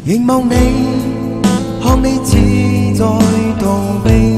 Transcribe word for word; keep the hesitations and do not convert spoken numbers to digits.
凝望你，看你似在逃避。